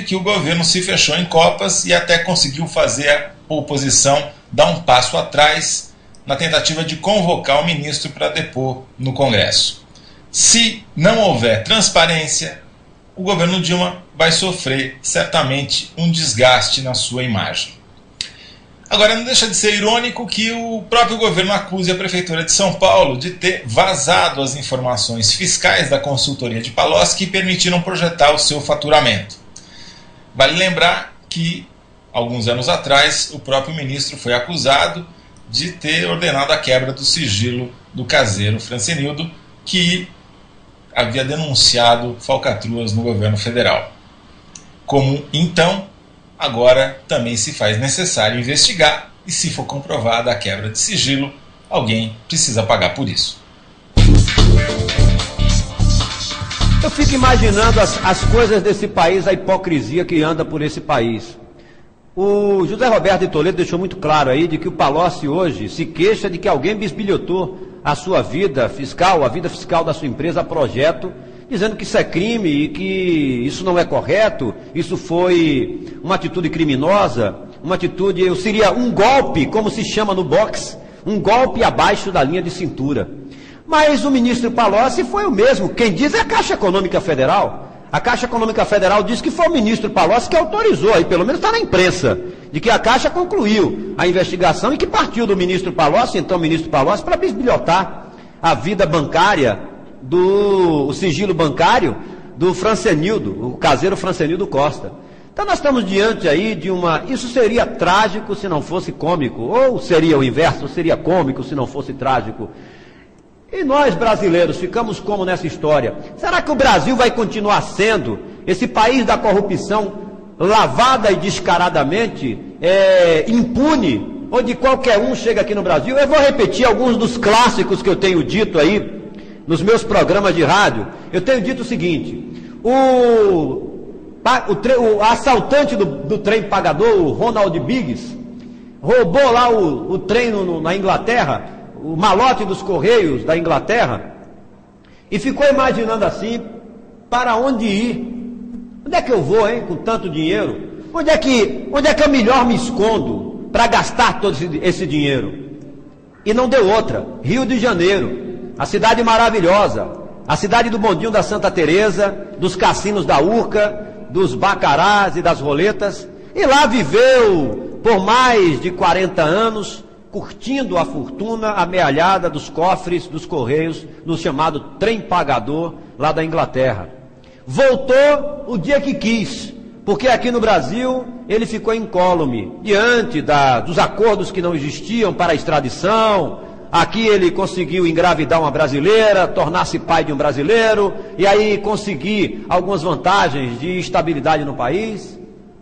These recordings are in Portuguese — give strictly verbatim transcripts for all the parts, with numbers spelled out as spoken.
que o governo se fechou em copas e até conseguiu fazer a oposição dar um passo atrás na tentativa de convocar o ministro para depor no Congresso. Se não houver transparência, o governo Dilma vai sofrer certamente um desgaste na sua imagem. Agora, não deixa de ser irônico que o próprio governo acuse a Prefeitura de São Paulo de ter vazado as informações fiscais da consultoria de Palocci que permitiram projetar o seu faturamento. Vale lembrar que, alguns anos atrás, o próprio ministro foi acusado de ter ordenado a quebra do sigilo do caseiro Francenildo, que havia denunciado falcatruas no governo federal. Como, então, agora também se faz necessário investigar e, se for comprovada a quebra de sigilo, alguém precisa pagar por isso. Eu fico imaginando as, as coisas desse país, a hipocrisia que anda por esse país. O José Roberto de Toledo deixou muito claro aí de que o Palocci hoje se queixa de que alguém bisbilhotou a sua vida fiscal, a vida fiscal da sua empresa a projeto, dizendo que isso é crime e que isso não é correto, isso foi uma atitude criminosa, uma atitude, seria um golpe, como se chama no boxe, um golpe abaixo da linha de cintura. Mas o ministro Palocci foi o mesmo, quem diz é a Caixa Econômica Federal. A Caixa Econômica Federal diz que foi o ministro Palocci que autorizou, aí pelo menos está na imprensa, de que a Caixa concluiu a investigação e que partiu do ministro Palocci, então o ministro Palocci, para bisbilhotar a vida bancária, do o sigilo bancário do Francenildo, o caseiro Francenildo Costa. Então nós estamos diante aí de uma... Isso seria trágico se não fosse cômico, ou seria o inverso, seria cômico se não fosse trágico. E nós brasileiros ficamos como nessa história? Será que o Brasil vai continuar sendo esse país da corrupção lavada e descaradamente, é, impune, onde qualquer um chega aqui no Brasil? Eu vou repetir alguns dos clássicos que eu tenho dito aí nos meus programas de rádio. Eu tenho dito o seguinte: o, o, tre, o assaltante do, do trem pagador, o Ronald Biggs, roubou lá o, o trem no, na Inglaterra, o malote dos Correios da Inglaterra, e ficou imaginando assim, para onde ir? Onde é que eu vou, hein, com tanto dinheiro? Onde é que, onde é que eu melhor me escondo para gastar todo esse, esse dinheiro? E não deu outra. Rio de Janeiro, a cidade maravilhosa, a cidade do bondinho da Santa Teresa, dos cassinos da Urca, dos bacarás e das roletas, e lá viveu por mais de quarenta anos, curtindo a fortuna amealhada dos cofres dos Correios, no chamado trem pagador lá da Inglaterra. Voltou o dia que quis, porque aqui no Brasil ele ficou incólume, diante da, dos acordos que não existiam para a extradição. Aqui ele conseguiu engravidar uma brasileira, tornar-se pai de um brasileiro, e aí conseguir algumas vantagens de estabilidade no país.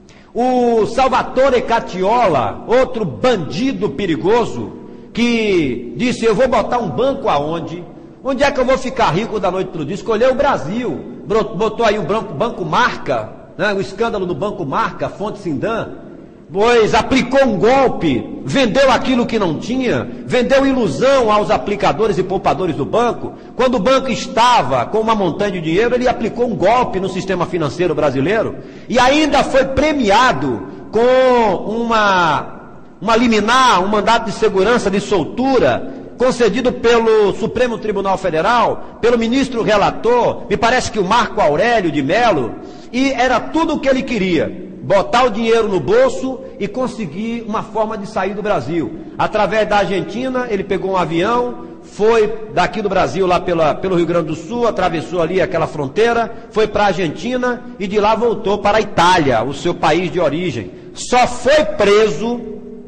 O Salvatore Catiola, outro bandido perigoso, que disse: eu vou botar um banco aonde? Onde é que eu vou ficar rico da noite para o dia? Escolheu o Brasil, botou aí o banco, banco Marca, né, o escândalo do Banco Marca, Fonte Sindan, pois aplicou um golpe, vendeu aquilo que não tinha, vendeu ilusão aos aplicadores e poupadores do banco. Quando o banco estava com uma montanha de dinheiro, ele aplicou um golpe no sistema financeiro brasileiro e ainda foi premiado com uma, uma liminar, um mandato de segurança de soltura, concedido pelo Supremo Tribunal Federal, pelo ministro relator, me parece que o Marco Aurélio de Mello, e era tudo o que ele queria: botar o dinheiro no bolso e conseguir uma forma de sair do Brasil. Através da Argentina, ele pegou um avião, foi daqui do Brasil, lá pela, pelo Rio Grande do Sul, atravessou ali aquela fronteira, foi para a Argentina e de lá voltou para a Itália, o seu país de origem. Só foi preso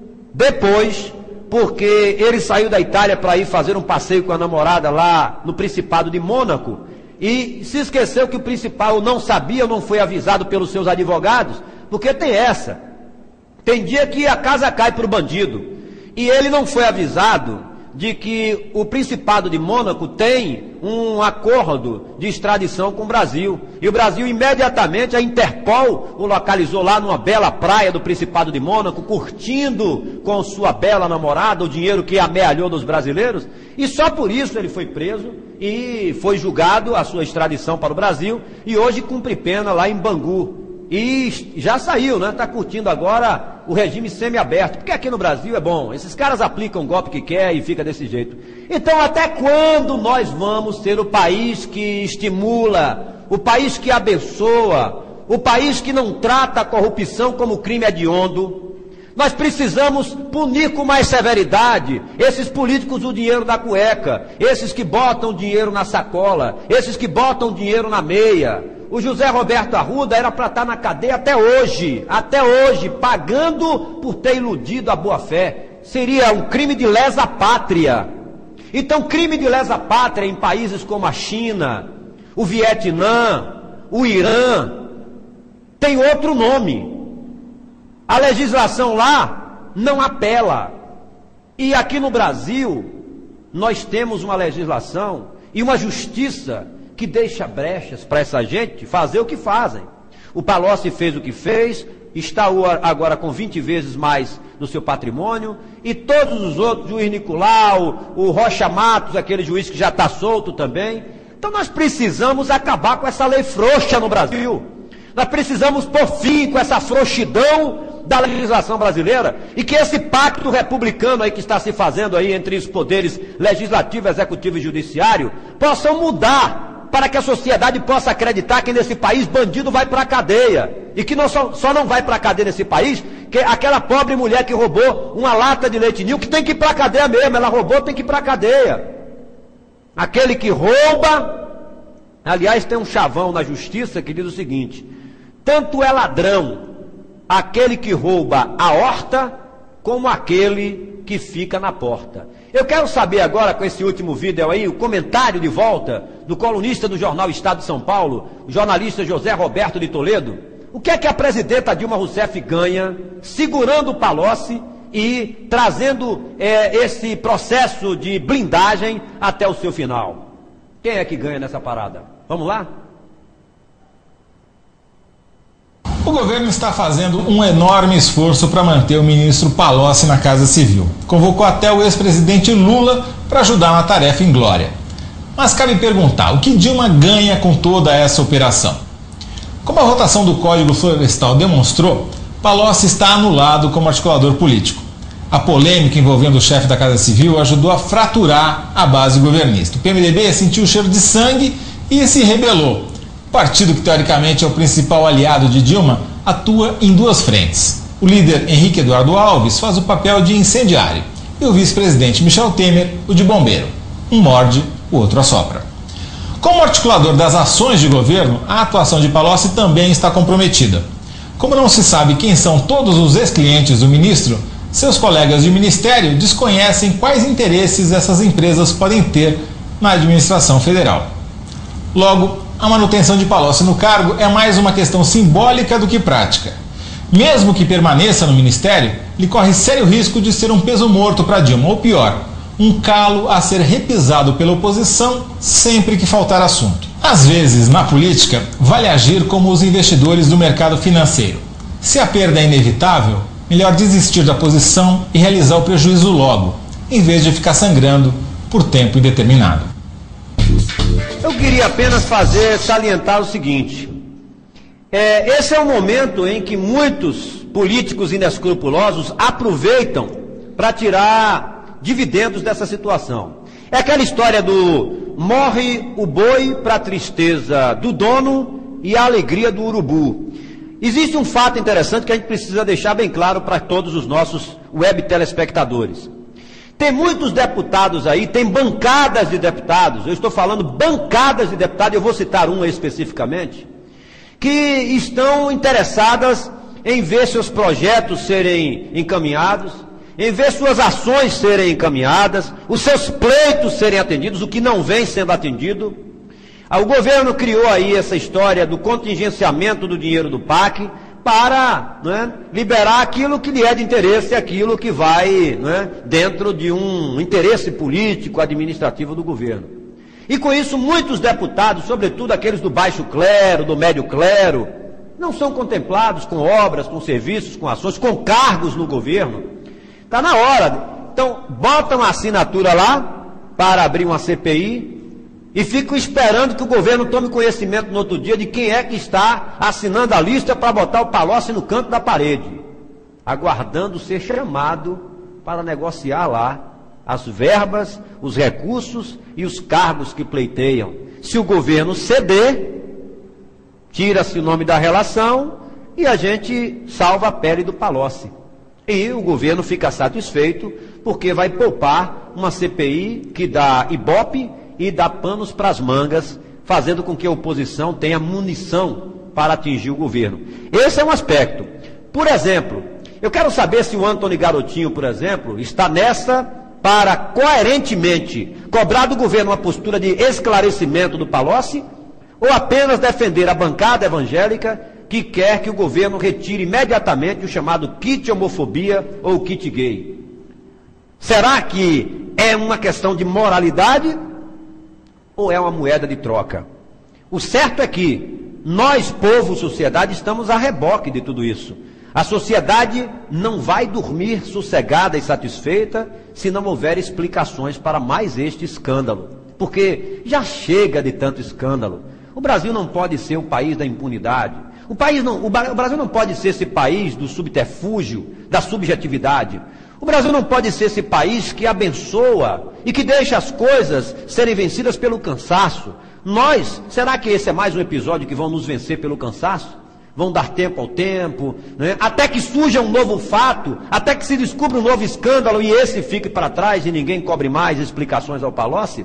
depois, porque ele saiu da Itália para ir fazer um passeio com a namorada lá no Principado de Mônaco, e se esqueceu que o principal não sabia, não foi avisado pelos seus advogados, porque tem essa, tem dia que a casa cai para o bandido, e ele não foi avisado de que o Principado de Mônaco tem um acordo de extradição com o Brasil, e o Brasil imediatamente, a Interpol o localizou lá numa bela praia do Principado de Mônaco, curtindo com sua bela namorada o dinheiro que amealhou dos brasileiros, e só por isso ele foi preso e foi julgado a sua extradição para o Brasil, e hoje cumpre pena lá em Bangu. e já saiu, né? Está curtindo agora o regime semiaberto, porque aqui no Brasil é bom, esses caras aplicam o golpe que quer e fica desse jeito. Então até quando nós vamos ser o país que estimula, o país que abençoa, o país que não trata a corrupção como crime hediondo? Nós precisamos punir com mais severidade esses políticos do dinheiro da cueca, esses que botam dinheiro na sacola, esses que botam dinheiro na meia. O José Roberto Arruda era para estar na cadeia até hoje, até hoje, pagando por ter iludido a boa-fé. Seria um crime de lesa pátria. Então, crime de lesa pátria em países como a China, o Vietnã, o Irã, tem outro nome. A legislação lá não apela. E aqui no Brasil, nós temos uma legislação e uma justiça que deixa brechas para essa gente fazer o que fazem. O Palocci fez o que fez, está agora com vinte vezes mais no seu patrimônio, e todos os outros, o juiz Nicolau, o Rocha Matos, aquele juiz que já está solto também. Então nós precisamos acabar com essa lei frouxa no Brasil. Nós precisamos pôr fim com essa frouxidão da legislação brasileira, e que esse pacto republicano aí que está se fazendo aí entre os poderes legislativo, executivo e judiciário possam mudar, para que a sociedade possa acreditar que nesse país bandido vai para a cadeia, e que não só, só não vai para a cadeia nesse país, que aquela pobre mulher que roubou uma lata de leite ninho, que tem que ir para a cadeia mesmo, ela roubou, tem que ir para a cadeia. Aquele que rouba, aliás, tem um chavão na justiça que diz o seguinte: tanto é ladrão aquele que rouba a horta, como aquele que fica na porta. Eu quero saber agora, com esse último vídeo aí, o comentário de volta do colunista do jornal Estado de São Paulo, o jornalista José Roberto de Toledo. O que é que a presidenta Dilma Rousseff ganha segurando o Palocci e trazendo é, esse processo de blindagem até o seu final? Quem é que ganha nessa parada? Vamos lá? O governo está fazendo um enorme esforço para manter o ministro Palocci na Casa Civil. Convocou até o ex-presidente Lula para ajudar na tarefa inglória. Mas cabe perguntar, o que Dilma ganha com toda essa operação? Como a votação do Código Florestal demonstrou, Palocci está anulado como articulador político. A polêmica envolvendo o chefe da Casa Civil ajudou a fraturar a base governista. O P M D B sentiu o cheiro de sangue e se rebelou. O partido, que teoricamente é o principal aliado de Dilma, atua em duas frentes. O líder Henrique Eduardo Alves faz o papel de incendiário e o vice-presidente Michel Temer o de bombeiro. Um morde, o outro assopra. Como articulador das ações de governo, a atuação de Palocci também está comprometida. Como não se sabe quem são todos os ex-clientes do ministro, seus colegas de ministério desconhecem quais interesses essas empresas podem ter na administração federal. Logo, a manutenção de Palocci no cargo é mais uma questão simbólica do que prática. Mesmo que permaneça no ministério, lhe corre sério risco de ser um peso morto para Dilma, ou pior, um calo a ser repisado pela oposição sempre que faltar assunto. Às vezes, na política, vale agir como os investidores do mercado financeiro. Se a perda é inevitável, melhor desistir da posição e realizar o prejuízo logo, em vez de ficar sangrando por tempo indeterminado. Eu queria apenas fazer, salientar o seguinte, é, esse é o momento em que muitos políticos inescrupulosos aproveitam para tirar dividendos dessa situação. É aquela história do morre o boi para a tristeza do dono e a alegria do urubu. Existe um fato interessante que a gente precisa deixar bem claro para todos os nossos web telespectadores. Tem muitos deputados aí, tem bancadas de deputados, eu estou falando bancadas de deputados, eu vou citar uma especificamente, que estão interessadas em ver seus projetos serem encaminhados, em ver suas ações serem encaminhadas, os seus pleitos serem atendidos, o que não vem sendo atendido. O governo criou aí essa história do contingenciamento do dinheiro do P A C, para, não é, liberar aquilo que lhe é de interesse, aquilo que vai, não é, dentro de um interesse político, administrativo do governo. E com isso, muitos deputados, sobretudo aqueles do baixo clero, do médio clero, não são contemplados com obras, com serviços, com ações, com cargos no governo. Está na hora. Então, botam a assinatura lá para abrir uma C P I, e ficam esperando que o governo tome conhecimento no outro dia de quem é que está assinando a lista para botar o Palocci no canto da parede, aguardando ser chamado para negociar lá as verbas, os recursos e os cargos que pleiteiam. Se o governo ceder, tira-se o nome da relação e a gente salva a pele do Palocci. E o governo fica satisfeito porque vai poupar uma C P I que dá ibope e dá panos para as mangas, fazendo com que a oposição tenha munição para atingir o governo. Esse é um aspecto. Por exemplo, eu quero saber se o Antony Garotinho, por exemplo, está nessa para coerentemente cobrar do governo uma postura de esclarecimento do Palocci ou apenas defender a bancada evangélica que quer que o governo retire imediatamente o chamado kit homofobia ou kit gay. Será que é uma questão de moralidade ou é uma moeda de troca? O certo é que nós, povo, sociedade, estamos a reboque de tudo isso. A sociedade não vai dormir sossegada e satisfeita se não houver explicações para mais este escândalo. Porque já chega de tanto escândalo. O Brasil não pode ser o país da impunidade. O, país não, o Brasil não pode ser esse país do subterfúgio, da subjetividade. O Brasil não pode ser esse país que abençoa e que deixa as coisas serem vencidas pelo cansaço. Nós, será que esse é mais um episódio que vão nos vencer pelo cansaço? Vão dar tempo ao tempo, né? Até que surja um novo fato, até que se descubra um novo escândalo e esse fique para trás e ninguém cobre mais explicações ao Palocci?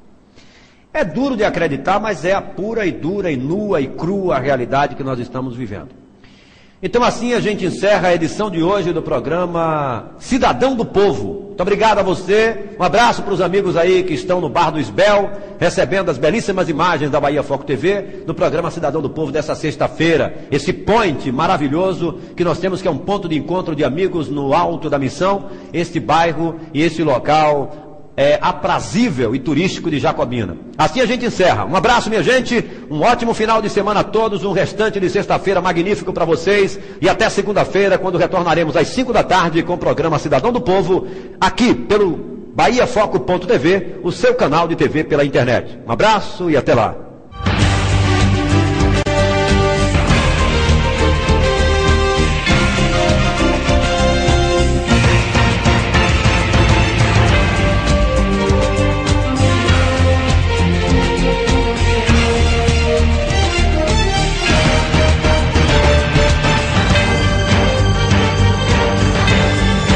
É duro de acreditar, mas é a pura e dura e nua e crua realidade que nós estamos vivendo. Então assim a gente encerra a edição de hoje do programa Cidadão do Povo. Muito obrigado a você, um abraço para os amigos aí que estão no Bar do Isbel, recebendo as belíssimas imagens da Bahia Foco T V, do programa Cidadão do Povo dessa sexta-feira. Esse point maravilhoso que nós temos, que é um ponto de encontro de amigos no Alto da Missão, este bairro e esse local é, aprazível e turístico de Jacobina. Assim a gente encerra. Um abraço, minha gente, um ótimo final de semana a todos, um restante de sexta-feira magnífico para vocês e até segunda-feira, quando retornaremos às cinco da tarde com o programa Cidadão do Povo, aqui pelo Bahia Foco ponto T V, o seu canal de T V pela internet. Um abraço e até lá.